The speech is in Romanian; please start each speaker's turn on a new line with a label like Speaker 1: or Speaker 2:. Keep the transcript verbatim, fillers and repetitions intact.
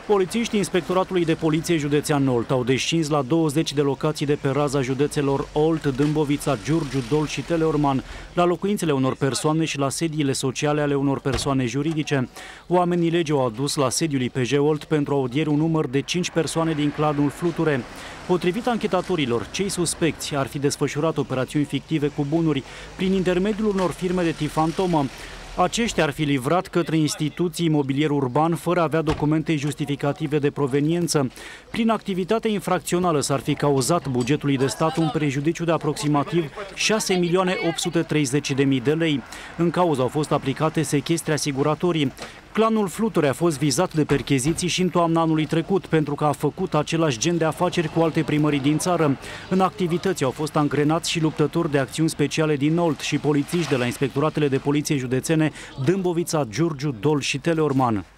Speaker 1: Polițiștii Inspectoratului de Poliție Județean Olt au descins la douăzeci de locații de pe raza județelor Olt, Dâmbovița, Giurgiu, Dol și Teleorman, la locuințele unor persoane și la sediile sociale ale unor persoane juridice. Oamenii legii au adus la sediul I P J Olt pentru audieri un număr de cinci persoane din clanul Fluture. Potrivit anchetatorilor, cei suspecți ar fi desfășurat operațiuni fictive cu bunuri prin intermediul unor firme de tip fantomă. Aceștia ar fi livrat către instituții imobilier urban fără a avea documente justificative de proveniență. Prin activitatea infracțională s-ar fi cauzat bugetului de stat un prejudiciu de aproximativ șase milioane opt sute treizeci de mii de lei. În cauză au fost aplicate sechestre asiguratorii. Clanul Fluture a fost vizat de percheziții și în toamna anului trecut pentru că a făcut același gen de afaceri cu alte primării din țară. În activități au fost angrenați și luptători de acțiuni speciale din Olt și polițiști de la Inspectoratele de Poliție Județene Dâmbovița, Giurgiu, Dol și Teleorman.